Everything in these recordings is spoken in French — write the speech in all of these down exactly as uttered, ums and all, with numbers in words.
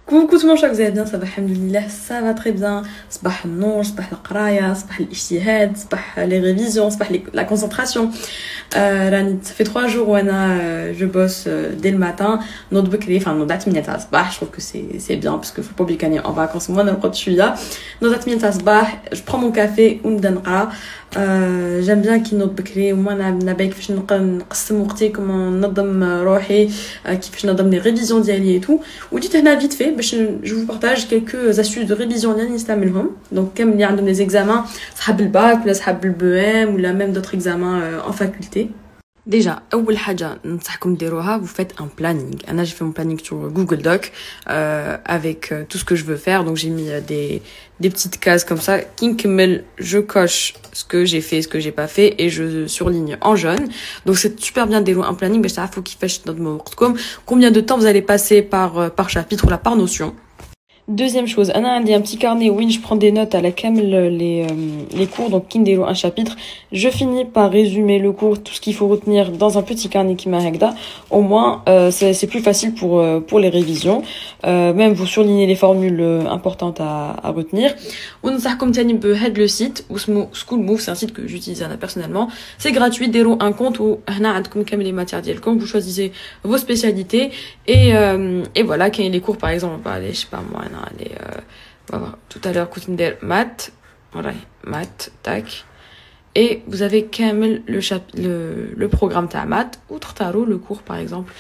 Coucou tout le monde, j'espère que vous allez bien, ça va, alhamdoulilah, ça va très bien. صباح النور, صباح القراية, صباح الاجتهاد, صباح les révisions, صباح la concentration. Euh, راني ça fait trois jours où euh, je bosse euh, dès le matin. نوض بكري, enfin نوض على ثمانية تاع الصباح, je trouve que c'est c'est bien parce que faut pas oublier qu'on est en vacances, moi نرقد شوية. نوض على ثمانية تاع الصباح, je prends mon café ونبدا نقرا. Euh, j'aime bien كي نوض بكري وما نبدا كيفاش نقسم وقتي, كما ننظم روحي, كيفاش ننظم لي ريفيزيون ديالي et tout. وديت هنا vite fait je vous partage quelques astuces de révision اللي نستعملهم. donc كامل اللي عندهم les examens صحاب الباك ولا صحاب البي ام ولا même d'autres examens euh, en faculté. Déjà, أول حاجة ننصحكم ديروها, vous faites un planning. Anna, j'ai fait mon planning sur Google Doc euh, avec euh, tout ce que je veux faire. Donc j'ai mis euh, des des petites cases comme ça. Kinkmel, je coche ce que j'ai fait, ce que j'ai pas fait et je surligne en jaune. Donc c'est super bien dérouler un planning. Mais ça faut qu'il fasse notre mot. Combien de temps vous allez passer par euh, par chapitre ou là par notion. Deuxième chose, Anna a un petit carnet où je prends des notes à la camel les, euh, les cours, donc Kindero un chapitre. Je finis par résumer le cours, tout ce qu'il faut retenir dans un petit carnet qui m'a hagda. Au moins, euh, c'est plus facile pour, euh, pour les révisions. Euh, même vous surlignez les formules euh, importantes à, à retenir. On nous a comme le site, ou School Move, c'est un site que j'utilise personnellement. C'est gratuit, déro un compte où comme les matières d'Elcom, vous choisissez vos spécialités et, euh, et voilà, quand il y a les cours par exemple, on va aller, je sais pas moi, allez, euh, on va voir tout à l'heure, maths, voilà, maths, tac. Et vous avez quand même le, le, le programme ta maths, outre tarot, le cours par exemple,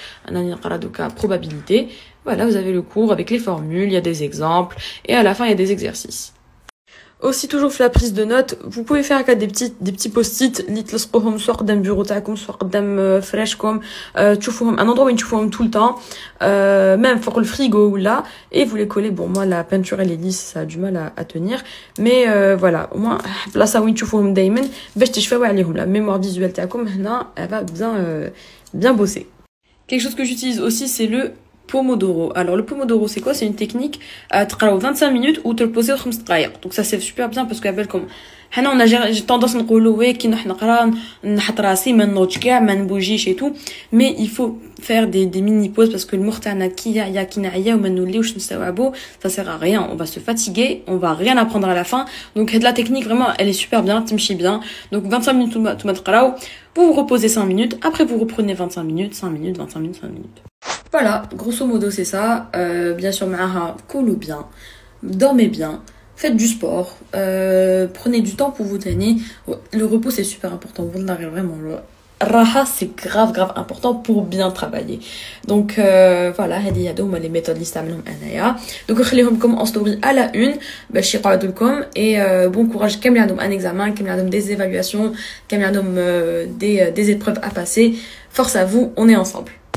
un probabilité. Voilà, vous avez le cours avec les formules, il y a des exemples, et à la fin il y a des exercices. Aussi, toujours la prise de notes, vous pouvez faire des petits des petits post-it اللي تلصقوهم سواء قدام البيرو تاعكم سواء قدام فراشكم, تشوفوهم un endroit où تشوفوهم tout le temps, euh, même فوق الفريغو ولا, et vous les collez. Bon, moi la peinture elle est lisse, ça a du mal à, à tenir, mais euh, voilà, au moins بلاصه وين تشوفوهم دائما باش تشفاو عليهم. La mémoire visuelle تاعكم هنا elle va bien euh, bien bosser. Quelque chose que j'utilise aussi, c'est le Pomodoro. Alors le Pomodoro c'est quoi? C'est une technique à تقراو vingt-cinq minutes ou te reposer خمس دقائق. Donc ça c'est super bien parce qu'avec comme حنا on a j'ai tendance نقولوا وي كي نروح نقرا نحط راسي ما نوضش كاع ما نبوجيش et tout, mais il faut faire des des mini pauses parce que المخ تاعنا كي يعيا كي نعيا وما نوليوش نستوعبوا, ça sert à rien, on va se fatiguer, on va rien apprendre à la fin. Donc la technique vraiment elle est super bien, تمشي bien. Donc vingt-cinq minutes tout تقراو, vous vous reposez cinq minutes, après vous reprenez vingt-cinq minutes, cinq minutes, vingt-cinq minutes, cinq minutes. Voilà, grosso modo c'est ça. Euh, bien sûr, معها كلوا bien, dormez bien, faites du sport, euh, prenez du temps pour vous tenir. Le repos c'est super important, vous n'arrivez vraiment le raha c'est grave grave important pour bien travailler. Donc euh, voilà, هذه هادو هما les méthodes اللي استعملهم انايا. Donc نخليهم comme en story à la une باش يقعدوا لكم. Et euh, bon courage كامل عندهم un examen, كامل عندهم des évaluations, كامل عندهم euh, des des épreuves à passer. Force à vous, on est ensemble.